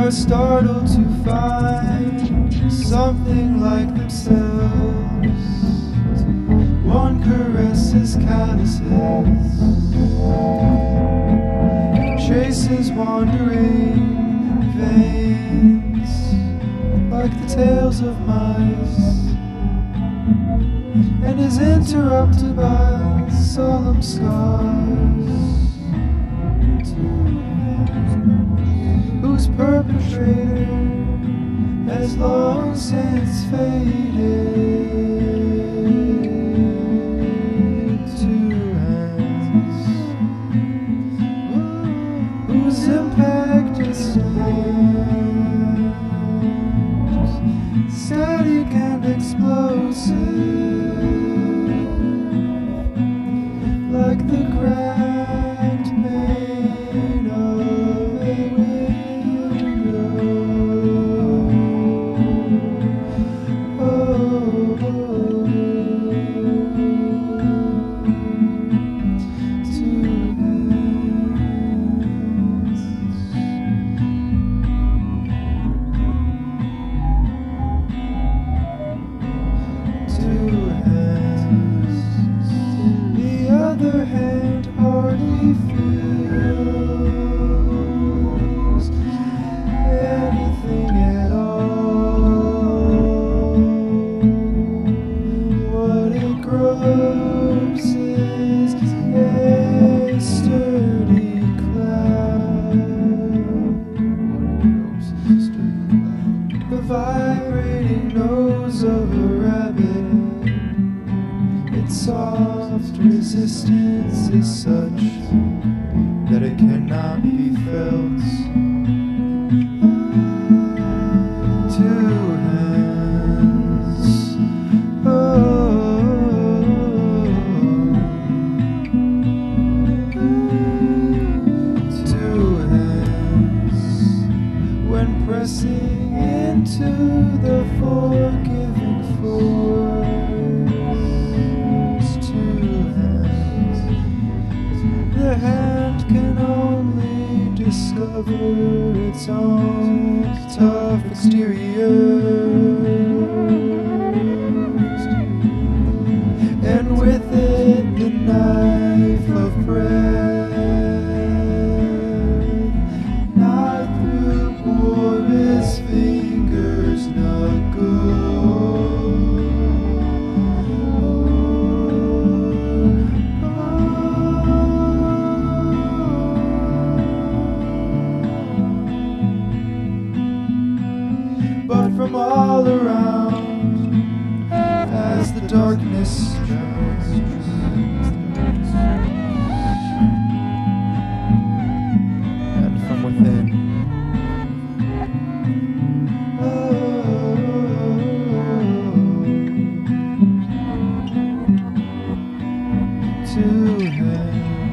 are startled to find something like themselves. One caresses calluses, chases wandering veins like the tails of mice, and is interrupted by solemn scars, whose perpetrator has long since faded. Two hands whose impact is static and explosive, like the cracked pane of a window. Two hands. The other hand hardly feels anything at all. What it gropes is a sturdy cloud. The vibrating nose of a rabbit, its soft resistance is such that it cannot be felt. Two hands, two hands, when pressing into the forgiving force. Two hands, the hand can only discover its own tough exterior, and with it the knife of breath, not through porous fingers, knuckle. But from all around, as the darkness tremors, and from within, two hands.